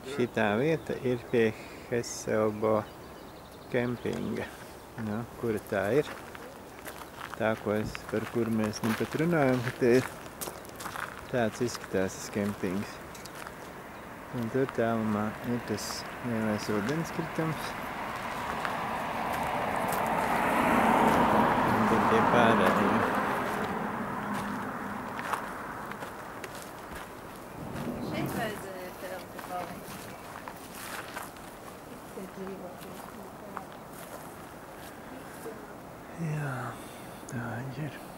Šitā vieta ir pie Heselbo kempinga. Nu, kura tā ir? Tā, par kuru mēs nu pat runājam, ka te ir tāds izskatās tas kempings. Un tur tālumā ir tas lielais ūdenskritums. Un tur tie pārējie. Šeit vajadzēja telti palikt. Te dzīvot. Jā, tā ir.